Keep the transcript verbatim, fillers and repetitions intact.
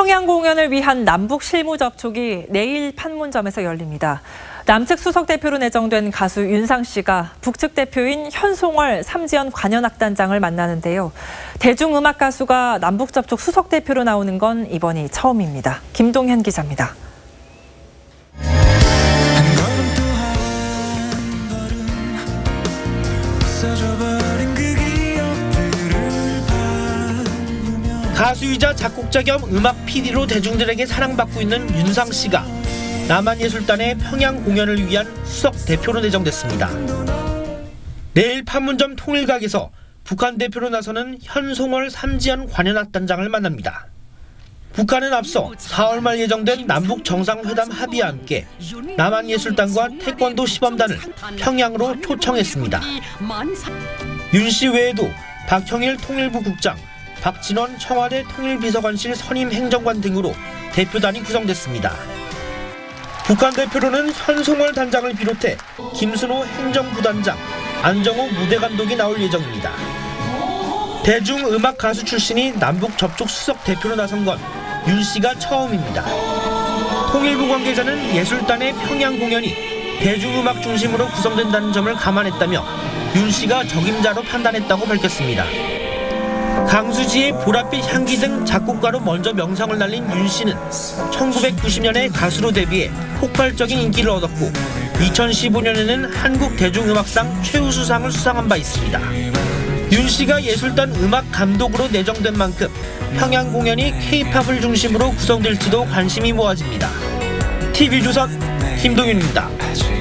평양 공연을 위한 남북 실무 접촉이 내일 판문점에서 열립니다. 남측 수석 대표로 내정된 가수 윤상 씨가 북측 대표인 현송월 삼지연 관현악단장을 만나는데요. 대중음악 가수가 남북 접촉 수석 대표로 나오는 건 이번이 처음입니다. 김동현 기자입니다. 가수이자 작곡자 겸 음악 피디로 대중들에게 사랑받고 있는 윤상 씨가 남한예술단의 평양 공연을 위한 수석 대표로 내정됐습니다. 내일 판문점 통일각에서 북한 대표로 나서는 현송월 삼지연 관현악단장을 만납니다. 북한은 앞서 사월 말 예정된 남북 정상회담 합의와 함께 남한예술단과 태권도 시범단을 평양으로 초청했습니다. 윤 씨 외에도 박형일 통일부 국장, 박진원 청와대 통일비서관실 선임 행정관 등으로 대표단이 구성됐습니다. 북한 대표로는 현송월 단장을 비롯해 김순호 행정부단장, 안정호 무대감독이 나올 예정입니다. 대중음악 가수 출신이 남북 접촉 수석 대표로 나선 건 윤 씨가 처음입니다. 통일부 관계자는 예술단의 평양 공연이 대중음악 중심으로 구성된다는 점을 감안했다며 윤 씨가 적임자로 판단했다고 밝혔습니다. 강수지의 보랏빛 향기 등 작곡가로 먼저 명성을 날린 윤 씨는 천구백구십 년에 가수로 데뷔해 폭발적인 인기를 얻었고 이천십오 년에는 한국 대중음악상 최우수상을 수상한 바 있습니다. 윤 씨가 예술단 음악 감독으로 내정된 만큼 평양 공연이 케이팝을 중심으로 구성될지도 관심이 모아집니다. 티비조선 김동윤입니다.